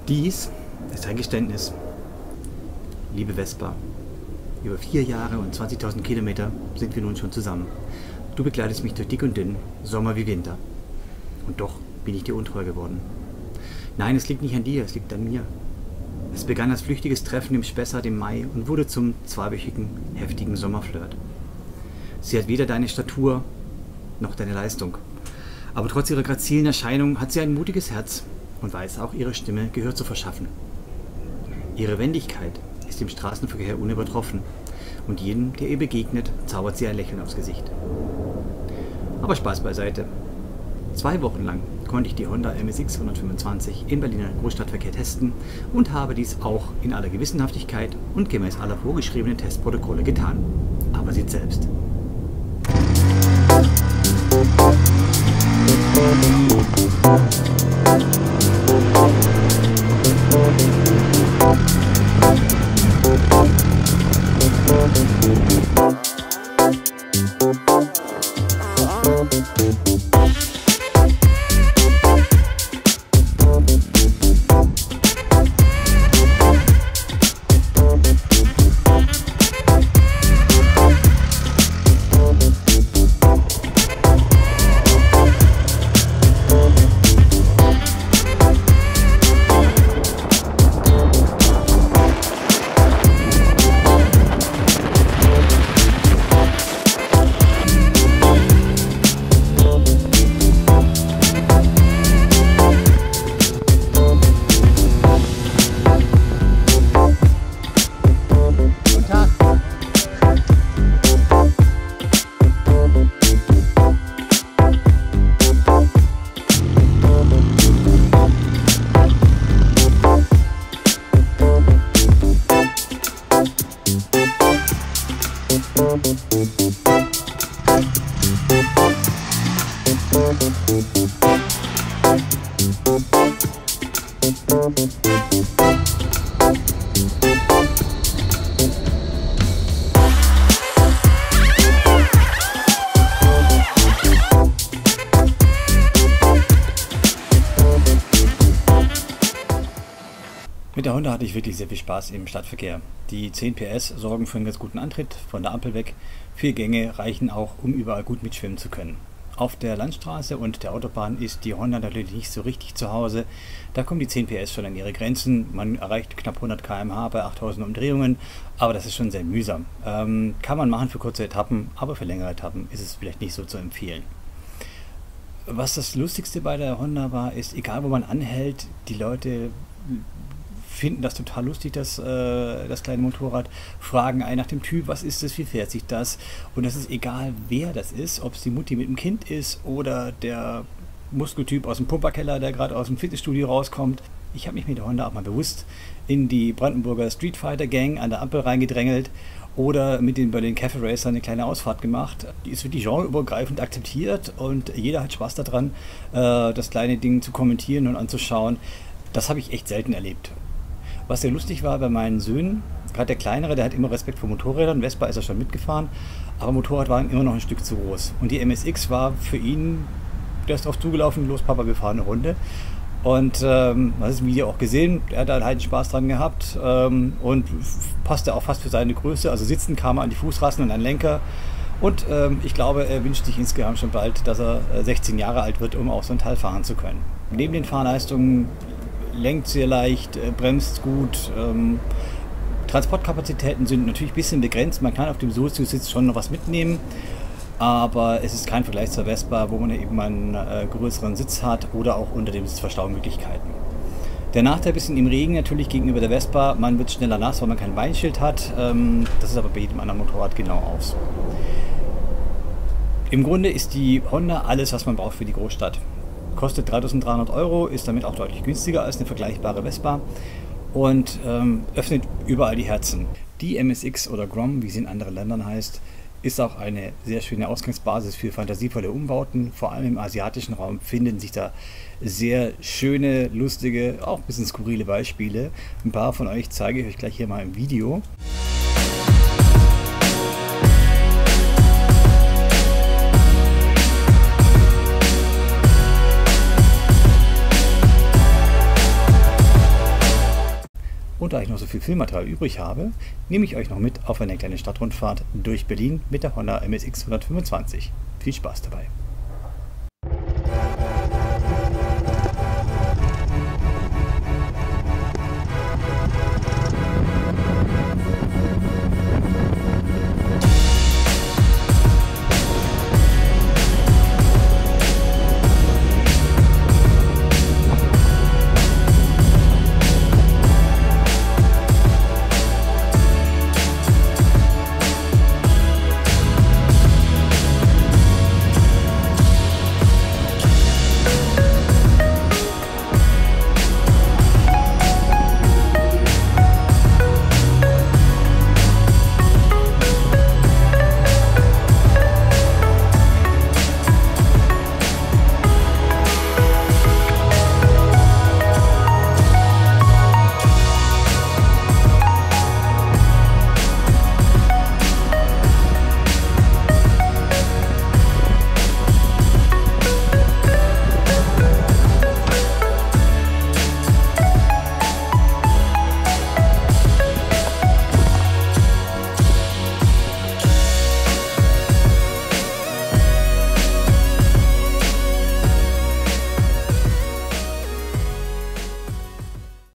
Dies ist ein Geständnis. Liebe Vespa, über 4 Jahre und 20.000 Kilometer sind wir nun schon zusammen. Du begleitest mich durch dick und dünn, Sommer wie Winter. Und doch bin ich dir untreu geworden. Nein, es liegt nicht an dir, es liegt an mir. Es begann als flüchtiges Treffen im Spessart im Mai und wurde zum zweiwöchigen, heftigen Sommerflirt. Sie hat weder deine Statur noch deine Leistung. Aber trotz ihrer grazilen Erscheinung hat sie ein mutiges Herz und weiß auch, ihrer Stimme Gehör zu verschaffen. Ihre Wendigkeit ist im Straßenverkehr unübertroffen und jedem, der ihr begegnet, zaubert sie ein Lächeln aufs Gesicht. Aber Spaß beiseite. 2 Wochen lang konnte ich die Honda MSX 125 im Berliner Großstadtverkehr testen und habe dies auch in aller Gewissenhaftigkeit und gemäß aller vorgeschriebenen Testprotokolle getan. Aber seht selbst. Mit der Honda hatte ich wirklich sehr viel Spaß im Stadtverkehr. Die 10 PS sorgen für einen ganz guten Antritt von der Ampel weg. 4 Gänge reichen auch, um überall gut mitschwimmen zu können. Auf der Landstraße und der Autobahn ist die Honda natürlich nicht so richtig zu Hause. Da kommen die 10 PS schon an ihre Grenzen. Man erreicht knapp 100 km/h bei 8000 Umdrehungen, aber das ist schon sehr mühsam. Kann man machen für kurze Etappen, aber für längere Etappen ist es vielleicht nicht so zu empfehlen. Was das Lustigste bei der Honda war, ist, egal wo man anhält, die Leute finden das total lustig, das kleine Motorrad, fragen einen nach dem Typ, was ist das, wie fährt sich das? Und das ist egal, wer das ist, ob es die Mutti mit dem Kind ist oder der Muskeltyp aus dem Pumperkeller, der gerade aus dem Fitnessstudio rauskommt. Ich habe mich mit der Honda auch mal bewusst in die Brandenburger Street Fighter Gang an der Ampel reingedrängelt oder mit den Berlin Cafe Racer eine kleine Ausfahrt gemacht. Die ist wirklich genreübergreifend akzeptiert und jeder hat Spaß daran, das kleine Ding zu kommentieren und anzuschauen. Das habe ich echt selten erlebt. Was sehr lustig war bei meinen Söhnen, gerade der Kleinere, der hat immer Respekt vor Motorrädern, Vespa ist er schon mitgefahren, aber Motorrad war ihm immer noch ein Stück zu groß. Und die MSX war für ihn, der ist drauf zugelaufen, los Papa, wir fahren eine Runde. Und man hat es im Video auch gesehen, er hat halt Spaß dran gehabt und passte auch fast für seine Größe, also sitzen kam er an die Fußrasten und an den Lenker. Und ich glaube, er wünscht sich insgesamt schon bald, dass er 16 Jahre alt wird, um auch so ein Teil fahren zu können. Neben den Fahrleistungen lenkt sehr leicht, bremst gut. Transportkapazitäten sind natürlich ein bisschen begrenzt. Man kann auf dem Sitz schon noch was mitnehmen, aber es ist kein Vergleich zur Vespa, wo man eben einen größeren Sitz hat oder auch unter dem Sitz Verstaumöglichkeiten. Der Nachteil ein bisschen im Regen natürlich gegenüber der Vespa, man wird schneller nass, weil man kein Beinschild hat. Das ist aber bei jedem anderen Motorrad genau auch so. Im Grunde ist die Honda alles, was man braucht für die Großstadt. Kostet 3.300 €, ist damit auch deutlich günstiger als eine vergleichbare Vespa und öffnet überall die Herzen. Die MSX oder Grom, wie sie in anderen Ländern heißt, ist auch eine sehr schöne Ausgangsbasis für fantasievolle Umbauten. Vor allem im asiatischen Raum finden sich da sehr schöne, lustige, auch ein bisschen skurrile Beispiele. Ein paar von euch zeige ich euch gleich hier mal im Video. Und da ich noch so viel Filmmaterial übrig habe, nehme ich euch noch mit auf eine kleine Stadtrundfahrt durch Berlin mit der Honda MSX 125. Viel Spaß dabei!